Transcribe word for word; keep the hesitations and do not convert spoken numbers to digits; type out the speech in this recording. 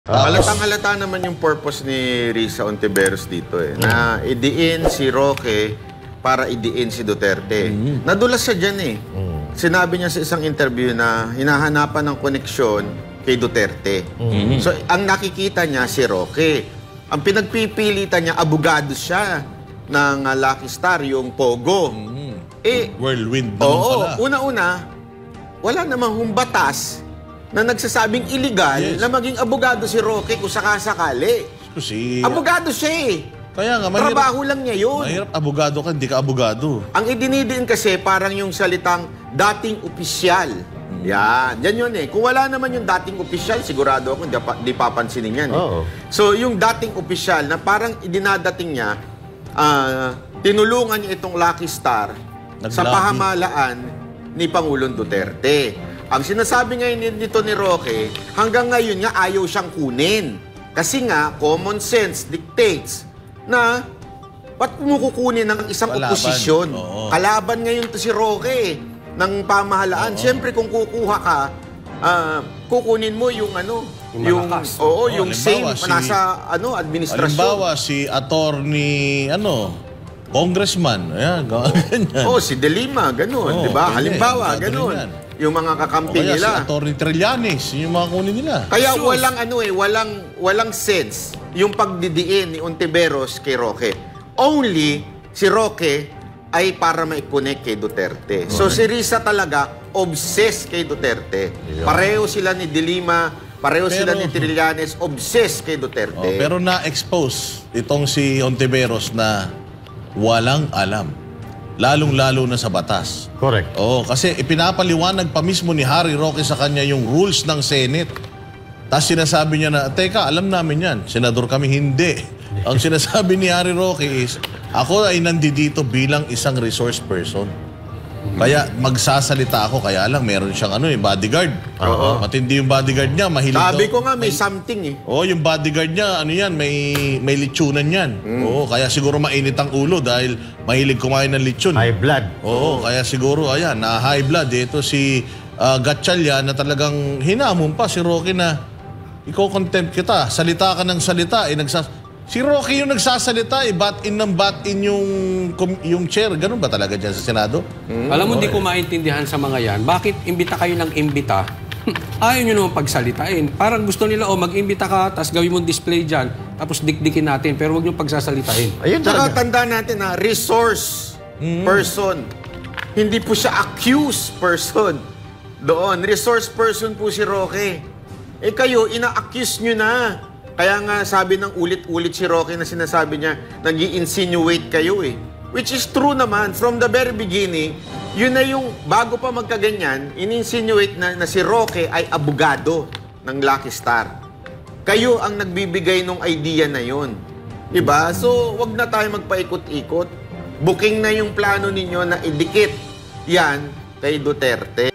Halatang halata naman yung purpose ni Risa Hontiveros dito eh. Na idiin si Roque para idiin si Duterte. Mm. Nadulas siya dyan eh. Mm. Sinabi niya sa isang interview na hinahanapan ng koneksyon kay Duterte. Mm. So, ang nakikita niya si Roque. Ang pinagpipilitan niya, abogado siya ng uh, Lucky Star, yung Pogo. Mm. Eh, whirlwind naman oo, pala. una-una, wala namang humbatas na nagsasabing illegal yes. na maging abogado si Roque kung sakasakali. Si... Abogado siya eh. Kaya nga, mahirap, trabaho lang niya yun. Mahirap abogado ka, hindi ka abogado. Ang idinidiin kasi parang yung salitang dating opisyal. Hmm. Yan, yan yun eh. Kung wala naman yung dating opisyal, sigurado ako, di, pa, di papansinin yan eh. Oh. So yung dating opisyal na parang idinadating niya, uh, tinulungan niya itong Lucky Star Nag sa pahamalaan ni Pangulong Duterte. Ang sinasabi ngayon nito ni Roque, hanggang ngayon nga ayaw siyang kunin. Kasi nga, common sense dictates na ba't mo kukunin ng isang Kalaban. oposisyon? Oo. Kalaban ngayon to si Roque ng pamahalaan. Oo. Siyempre kung kukuha ka, uh, kukunin mo yung ano, yung, yung oo, oh, yung same si, nasa ano, administrasyon. Halimbawa, si attorney, ano, congressman, ayan, ganyan. Oh, si De Lima, ganun, oh, di ba? Halimbawa, ganun. Yan. Yung mga kakampi o kaya nila. Si Atty. Trillanes, yung mga kunin nila. Kaya so, walang ano eh, walang walang sense yung pagdidiin ni Hontiveros kay Roque. Only si Roque ay para mai-connect kay Duterte. Okay. So si Risa talaga obsessed kay Duterte. Yeah. Pareho sila ni De Lima, pareho pero, sila ni Trillanes, obsessed kay Duterte. Oh, pero na-expose itong si Hontiveros na walang alam. Lalong-lalo na sa batas. Correct. Oo, kasi ipinapaliwanag pa mismo ni Harry Roque sa kanya yung rules ng Senate. Tapos sinasabi niya na, teka, alam namin yan. Senador kami, hindi. Ang sinasabi ni Harry Roque is, ako ay nandito bilang isang resource person. Kaya magsasalita ako, kaya lang meron siyang ano, eh, bodyguard. Oo. Matindi yung bodyguard niya, mahilig Sabi daw. ko nga, may something eh. Oo, yung bodyguard niya, ano yan, may, may litsunan yan. Mm. Oo, kaya siguro mainit ang ulo dahil mahilig kumain ng litsun. High blood. Oo, kaya siguro, ayan, na high blood. Ito si uh, Gatchalian na talagang hinamon pa si Roque na, ikaw contempt kita, salita ka ng salita, eh, nagsas... Si Roque yung nagsasalita, eh, bat in ng bat in yung, yung chair. Ganun ba talaga dyan sa Senado? Hmm. Alam mo, hindi ko maintindihan sa mga yan. Bakit imbita kayo ng imbita? Ayaw nyo naman pagsalitain. Parang gusto nila, oh, mag-imbita ka, tapos gawin mong display dyan, tapos dikdikin natin, pero huwag nyo pagsasalitain. Ayun, tsaka tanda natin na resource hmm. person. Hindi po siya accused person. Doon, resource person po si Roque. Eh kayo, ina-accuse nyo na. Kaya nga sabi ng ulit-ulit si Roque na sinasabi niya, nag-i-insinuate kayo eh. Which is true naman. From the very beginning, yun na yung, bago pa magkaganyan, in-insinuate na, na si Roque ay abogado ng Lucky Star. Kayo ang nagbibigay ng idea na yun. Diba? So, wag na tayo magpaikot-ikot. Booking na yung plano ninyo na idikit yan kay Duterte.